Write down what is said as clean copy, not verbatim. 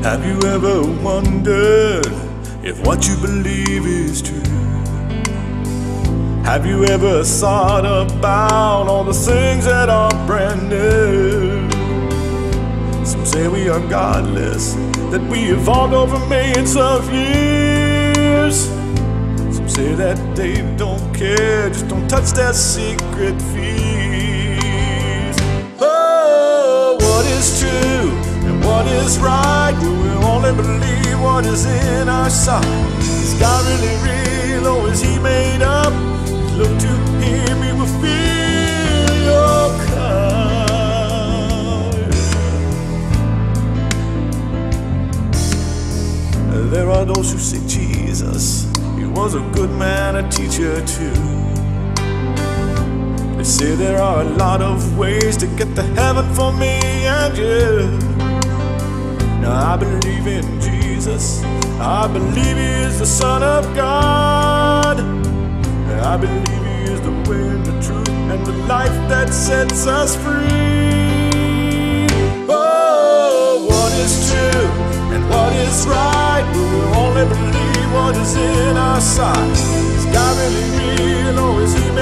Have you ever wondered if what you believe is true? Have you ever thought about all the things that are brand new? Some say we are godless, that we evolved over millions of years. Some say that they don't care, just don't touch their secret fears. Oh, what is true and what is right? We will only believe what is in our sight. Is God really real or is he made up? Look to him, he will feel your kind. There are those who say Jesus, he was a good man, a teacher too. They say there are a lot of ways to get to heaven for me and you. Now I believe in Jesus, I believe he is the Son of God. I believe he is the way and the truth and the life that sets us free. Oh, what is true and what is right? We will only believe what is in our sight. Is God really real or is he